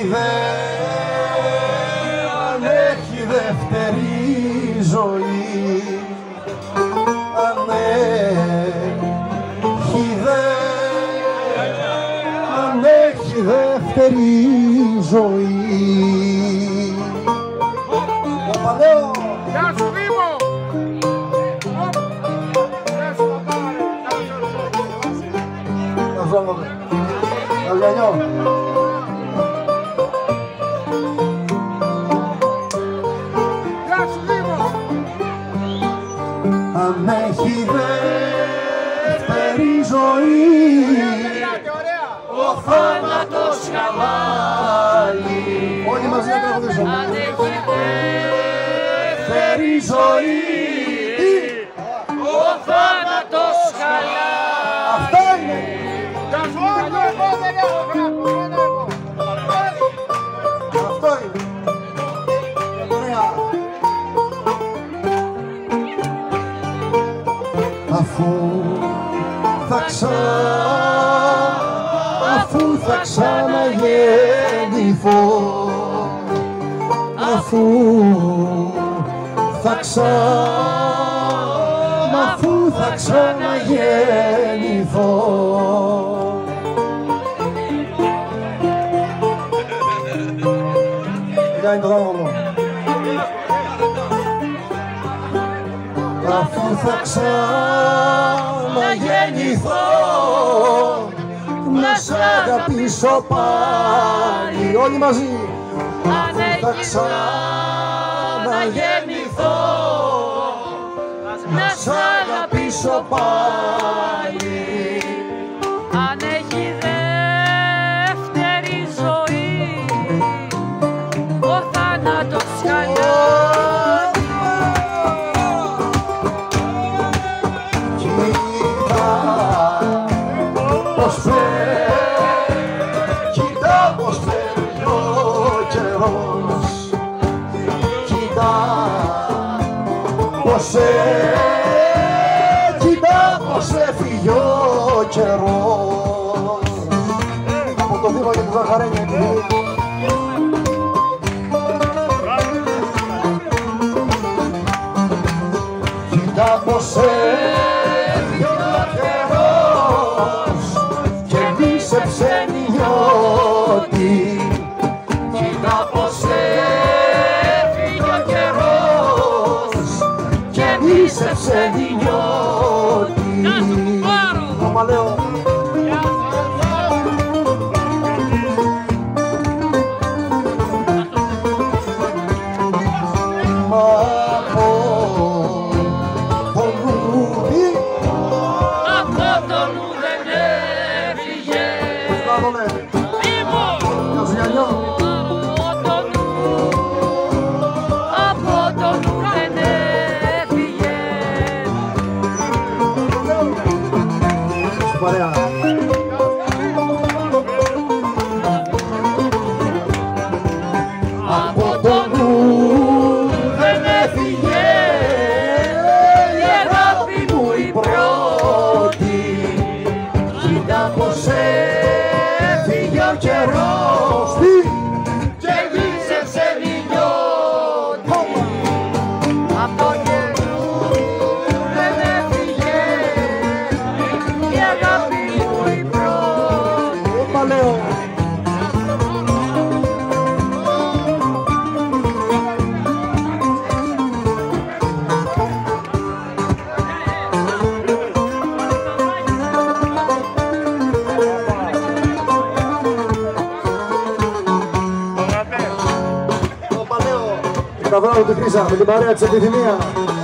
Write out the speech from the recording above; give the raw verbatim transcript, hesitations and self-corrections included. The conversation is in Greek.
δε, αν έχει δεύτερη ζωή, αν έχει δε, αν έχει δεύτερη ζωή. Παλαιό! Γεια σου Δήμο! Γεια σου παπάρε! Να ζώγομαι! Να λιανιώ! Γεια σου Δήμο! Αν έχει δεύτερη ζωή, ο θάνατος χαλάει. Όλοι μαζί να τραγουδήσουμε. Αν έχει δεύτερη ζωή, ο θάνατος χαλάει. αυτά είναι. Γεια σου Άγιο, εγώ δεν έχω γράμμα, δεν έχω. Αυτό είναι. Ωραία. Αφού θα ξα... αφού θα ξαναγεννηθώ, αφού θα ξα... αφού θα ξαναγεννηθώ. Ποια είναι το δρόμο μου? Αφού θα ξαναγεννηθώ, να σ' αγαπήσω πάλι. Όλοι μαζί. Αν Θα έχει ξαναγεννηθώ, να σ' αγαπήσω πάλι. αν έχει δεύτερη ζωή, ο θάνατος χαλάει. Κοίτα πως φέρει, κοίτα πως φέρει ο καιρός, κοίτα πως ε- κοίτα πως έφυγε ο καιρός. Από το Δήμο και τη Ζαχαρένια είναι. Κοίτα πως έφυγε ο καιρός και μίσεψε νιώτη. Κοίτα πως έφυγε ο καιρός και μίσεψε νιώτη. Άμα λέω παρέα. Από το νου δεν έφυγε η αγάπη μου η πρώτη. Κοίτα πως έφυγε ο καιρός και μίσεψε νιώτη. Από το καιρό δεν έφυγε η αγάπη μου η πρώτη. Όπα λέω. Όπα λέω. Τα βράδυ του Χρύσα με την παρέα της Επιθυμία.